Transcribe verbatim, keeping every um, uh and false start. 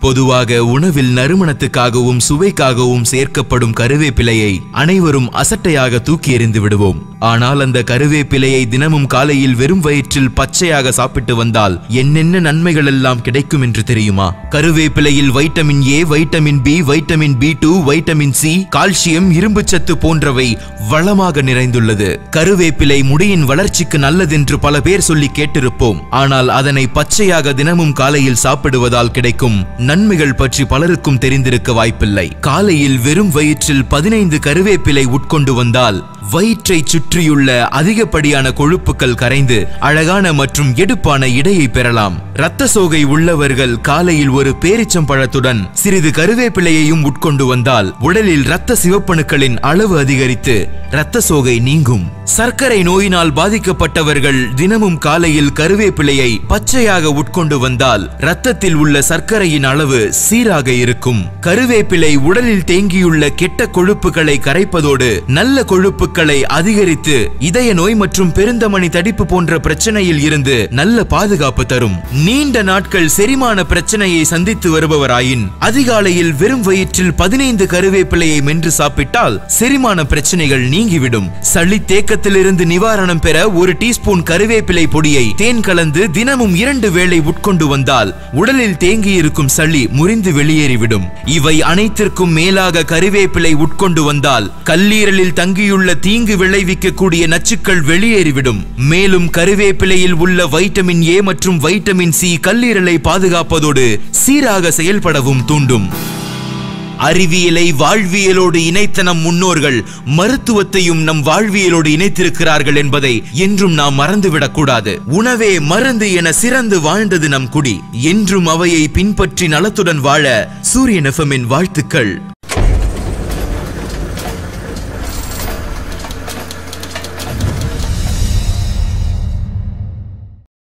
பொதுவாக உணவில் நறுமணத்துக்காகவும் சுவைக்காகவும் சேர்க்கப்படும் கருவேப்பிலையை அனைவரும் அசட்டையாக தூக்கி எறிந்து விடுவோம். ஆனால் அந்த கருவேப்பிலையை தினமும் காலையில் வெறும் வயிற்றில் பச்சையாக சாப்பிட்டு வந்தால் என்னென்ன நன்மைகள் எல்லாம் கிடைக்கும் என்று தெரியுமா? கருவேப்பிலையில் vitamin A, vitamin B, vitamin B two, vitamin C, calcium, இரும்பு சத்து போன்றவை வளமாக நிறைந்துள்ளது. கருவேப்பிலை முடியின் வளர்ச்சிக்கு நல்லதென்று பல பேர் சொல்லி கேட்டிருப்போம். ஆனால் அதனை பச்சையாக தினமும் காலையில் சாப்பிடுவதால் கிடைக்கும் நன்மைகள் பற்றி பலருக்கும் தெரிந்திருக்க வாய்ப்பில்லை. காலையில் வெறும் வயிற்றில் பதினைந்து கருவேப்பிலை உட்கொண்டு வந்தால் வயிற்றை சுற்றியுள்ள அதிகப்படியான கொழுப்புகள் கரைந்து அழகான மற்றும் எடுப்பான இடையை பெறலாம். இரத்த சோகை உள்ளவர்கள் காலையில் ஒரு பேரிச்சம்பழத்துடன் சிறிது கருவேப்பிலையையும் உட்கொண்டு வந்தால் உடலில் இரத்த சிவப்பணுக்களின் அளவு அதிகரித்து இரத்த சோகை நீங்கும். சர்க்கரை நோயினால் பாதிக்கப்பட்டவர்கள் தினமும் காலையில் கருவேப்பிலையை பச்சையாக உட்கொண்டு வந்தால் இரத்தத்தில் உள்ள சர்க்கரையின் அளவு சீராக இருக்கும். கருவேப்பிலை உடலில் தேங்கியுள்ள கெட்ட கொழுப்புகளை கரைப்பதோடு நல்ல கொழுப்புகளை அதிகரித்து இதய நோய் மற்றும் பெருந்தமனி தடிப்பு போன்ற பிரச்சனையில் இருந்து நல்ல பாதுகாப்பு தரும். நீண்ட நாட்கள் செரிமான பிரச்சனையை சந்தித்து வருபவராயின் அதிகாலையில் வெறும் வயிற்றில் பதினைந்து கருவேப்பிலையை மென்று சாப்பிட்டால் செரிமான பிரச்சனைகள் நீங்கிவிடும். சளி தேக்கத்திலிருந்து நிவாரணம் பெற ஒரு டீஸ்பூன் கருவேப்பிலை பொடியை தேன் கலந்து தினமும் இரண்டு வேளை உட்கொண்டு வந்தால் உடலில் தேங்கியிருக்கும் சளி முறிந்து வெளியேறிவிடும். இவை அனைத்திற்கும் மேலாக கருவேப்பிலை உட்கொண்டு வந்தால் கல்லீரலில் தங்கியுள்ள தீங்கு விளைவிக்கக்கூடிய நச்சுக்கள் வெளியேறிவிடும். மேலும் கருவேப்பிலையில் உள்ள வைட்டமின் ஏ மற்றும் வைட்டமின் சி கல்லீரலை பாதுகாப்பதோடு சீராக செயல்படவும் தூண்டும். அறிவியலை வாழ்வியலோடு இணைத்த நம் முன்னோர்கள் மருத்துவத்தையும் நம் வாழ்வியலோடு இணைத்திருக்கிறார்கள் என்பதை என்றும் நாம் மறந்துவிடக் கூடாது. உணவே மருந்து என சிறந்து வாழ்ந்தது நம் குடி. என்றும் அவையை பின்பற்றி நலத்துடன் வாழ சூரியன் எஃப்எம்மின் வாழ்த்துக்கள்.